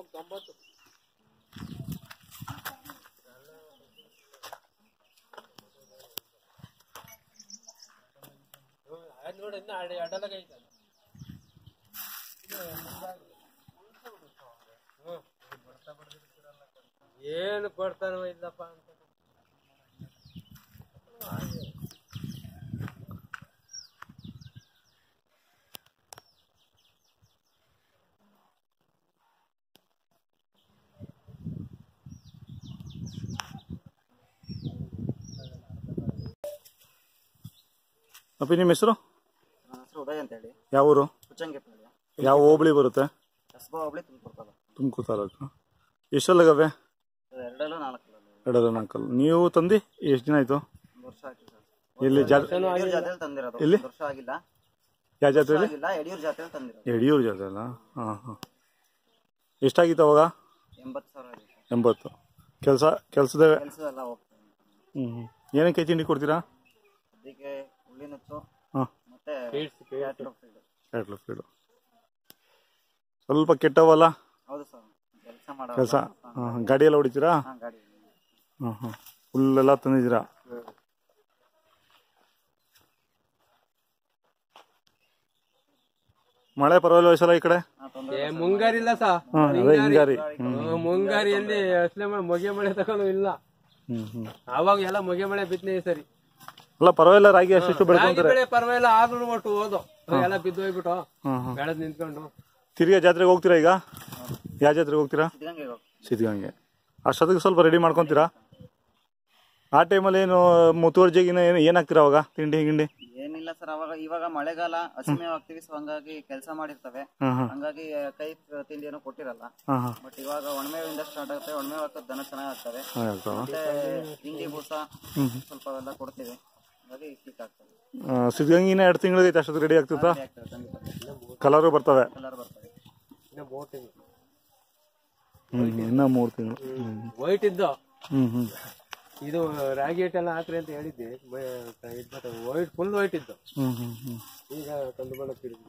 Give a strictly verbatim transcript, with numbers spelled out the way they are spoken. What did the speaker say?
ಏನು ಕೊಡ್ತಾನೋ ಇಲ್ಲಪ್ಪ ಅಂತ ಅಪ್ಪಿ ನಿಮ್ಮ ಹೆಸರು? ಉದಯ್ ಅಂತ ಹೇಳಿ. ಯಾವ ಊರು? ಕುಚ್ಚಂಗಿಪಳ್ಳಿ. ಯಾವ ಹೋಬಳಿ ಬರುತ್ತೆ? ಕಸಬಾ ಹೋಬಳಿ, ತುಮಕೂರು ತಾಲೂಕು. ತುಮಕೂರು ತಾಲೂಕು. ಎಷ್ಟಲ್ಲಗವೆ? ಎರಡಲ್ಲೂ ನಾಲ್ಕು. ಎರಡಲ್ಲ ನಾಲ್ಕಲ್ಲ. ನೀವು ತಂದು ಎಷ್ಟು ದಿನ ಆಯ್ತು? ಒಂದು ವರ್ಷ ಆಯ್ತು ಸರ್. ಎಲ್ಲಿ ಜಾತ್ರೆ ತಂದಿರೋದು? ಎಲ್ಲಿ? ವರ್ಷ ಆಗಿಲ್ಲ. ಯಾವ ಜಾತ್ರೆ? ಯಡಿಯೂರು ಜಾತ್ರೆ ತಂದಿರೋದು. ಯಡಿಯೂರು ಜಾತ್ರೆ ಅಲ್ಲ? ಹಾಂ ಹಾಂ. ಎಷ್ಟಾಗಿತ್ತು ಅವಾಗ? ಎಂಬತ್ತು ಸಾವಿರ. ಎಂಬತ್ತು. ಕೆಲಸ ಕೆಲಸದ ಕೆಲಸ ಎಲ್ಲ ಹೋಗ್ತದೆ. ಹ್ಞೂ ಹ್ಞೂ. ಏನಕ್ಕೆ ತಿಂಡಿ ಕೊಡ್ತೀರಾ? ಅದಕ್ಕೆ ಹುಳಿ ನುಚ್ಚು ಹಾಂ ಮತ್ತೆ ಕ್ಯಾಟ್ಲ್ ಫೀಡು. ಸ್ವಲ್ಪ ಕೆಟ್ಟವಲ್ಲ? ಹೌದು ಸರ್. ಕೆಲಸ ಮಾಡೋ ಕೆಲಸ. ಹಾಂ. ಗಾಡಿ ಎಲ್ಲ ಹೊಡಿತೀರಾ? ಹಾಂ, ಗಾಡಿ. ಹಾಂ ಹಾಂ. ಹುಲ್ಲೆಲ್ಲ ತಂದಿದ್ದೀರಾ? ಮಳೆ ಪರವಾಗಿಲ್ಲ ವಯಸ್ಸಲ್ಲ ಈ ಕಡೆ? ಮುಂಗಾರಿ ಇಲ್ಲ ಸಾ. ಅದೇ ಹಿಂಗಾರಿ. ಮುಂಗಾರಿಯಲ್ಲಿ ಅಸಲೆ ಮೊಗೆ ಮಳೆ ತಗೊಂಡು ಇಲ್ಲ. ಹ್ಮ್ ಹ್ಮ್. ಅವಾಗ ಎಲ್ಲ ಮೊಗೆ ಮಳೆ ಬಿತ್ತನೆ ಸರಿ. ಅಲ್ಲ ಪರವಾಗಿಲ್ಲ, ರಾಗಿ ಅಷ್ಟು ಬೆಳ್ಕೊಂತಾರೆ. ಪರವಾಗಿಲ್ಲ, ಆದ್ರೂ ಒಟ್ಟು ಹೋದು ಎಲ್ಲ ಬಿದ್ದು ಹೋಗ್ಬಿಟ್ಟು ಬೆಳೆದ್ ನಿಂತ್ಕೊಂಡು. ತಿರ್ಗಾ ಜಾತ್ರೆಗೆ ಹೋಗ್ತೀರಾ ಈಗ? ಯಾವ ಜಾತ್ರೆಗೆ ಹೋಗ್ತೀರಾ? ಸಿದ್ಧಗಂಗೆ. ಅಷ್ಟೊತ್ತಿಗೆ ಸ್ವಲ್ಪ ರೆಡಿ ಮಾಡ್ಕೊಂತೀರಾ? ಆ ಟೈಮಲ್ಲಿ ಏನು ಮುತುವರ್ಜಿಗಿನ ಏನು ಏನಾಗ್ತೀರಾ ಅವಾಗ? ತಿಂಡಿ ಗಿಂಡಿ ಏನಿಲ್ಲ ಸರ್. ಅವಾಗ ಇವಾಗ ಮಳೆಗಾಲ, ಹಸಿಮೆ ಆಗ್ತೀವಿ, ಸೊ ಹಂಗಾಗಿ ಕೆಲಸ ಮಾಡಿರ್ತವೆ, ಹಂಗಾಗಿ ಕೈ ತಿಂಡಿ ಏನೋ ಕೊಟ್ಟಿರಲ್ಲ. ಬಟ್ ಇವಾಗ ಒಣಮೇವಿಂದ ಸ್ಟಾರ್ಟ್ ಆಗುತ್ತೆ. ಒಣಮೇವ್ ಹಾಕೋದು ದನ ಚೆನ್ನಾಗಿ ಆಗ್ತವೆ. ಮತ್ತೆ ಹಿಂಡಿ ಬೂಸ ಸ್ವಲ್ಪ ಎಲ್ಲ ಕೊಡ್ತೀವಿ, ಹಾಗಾಗಿ ಕ್ಲಿಕ್ ಆಗ್ತದೆ. ಸಿದ್ಧಗಂಗಿನ ಎರಡು ತಿಂಗಳಿಗೆ ಅಷ್ಟೊತ್ತಿಗೆ ರೆಡಿ ಆಗ್ತಿತ್ತಾ? ಕಲರು ಬರ್ತವೆ. ಕಲರ್ ಬರ್ತವೆ. ಇನ್ನ ಮೂರು ತಿಂಗಳು ವೈಟ್ ಇದ್ದು. ಹ್ಮ್ ಹ್ಮ್. ಇದು ರಾಗಿ ಹಿಟ್ ಎಲ್ಲ ಹಾಕ್ರಿ ಅಂತ ಹೇಳಿದ್ದೆ. ವೈಟ್ ಫುಲ್ ವೈಟ್ ಇದ್ದು. ಹ್ಮ್ ಹ್ಮ್ ಹ್ಮ್. ಈಗ ಕಂದು ಬಣ್ಣಕ್ಕೆ